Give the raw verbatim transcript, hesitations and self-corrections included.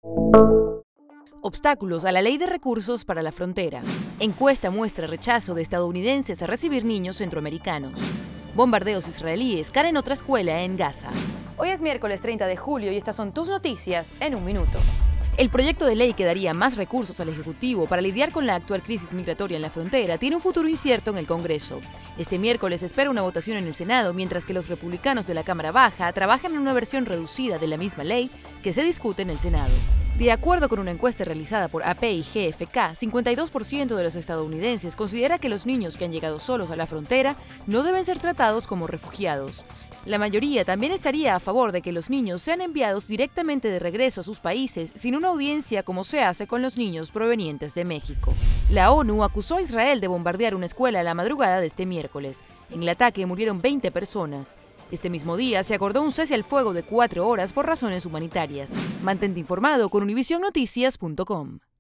Obstáculos a la ley de recursos para la frontera. Encuesta muestra rechazo de estadounidenses a recibir niños centroamericanos. Bombardeos israelíes caen en otra escuela en Gaza. Hoy es miércoles treinta de julio y estas son tus noticias en un minuto. El proyecto de ley que daría más recursos al Ejecutivo para lidiar con la actual crisis migratoria en la frontera tiene un futuro incierto en el Congreso. Este miércoles se espera una votación en el Senado, mientras que los republicanos de la Cámara Baja trabajan en una versión reducida de la misma ley que se discute en el Senado. De acuerdo con una encuesta realizada por A P y G F K, cincuenta y dos por ciento de los estadounidenses considera que los niños que han llegado solos a la frontera no deben ser tratados como refugiados. La mayoría también estaría a favor de que los niños sean enviados directamente de regreso a sus países sin una audiencia como se hace con los niños provenientes de México. La ONU acusó a Israel de bombardear una escuela a la madrugada de este miércoles. En el ataque murieron veinte personas. Este mismo día se acordó un cese al fuego de cuatro horas por razones humanitarias. Mantente informado con univision noticias punto com.